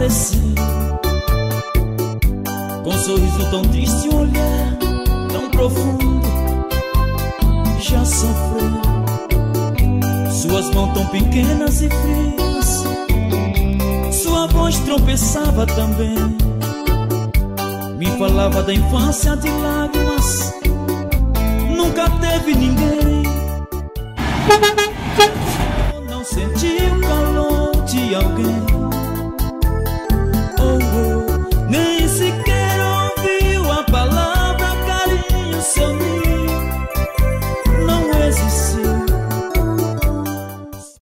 adoeceu, com um sorriso tão triste, um olhar tão profundo. Já sofreu, suas mãos tão pequenas e frias, sua voz tropeçava também, me falava da infância de lágrimas. Nunca teve ninguém.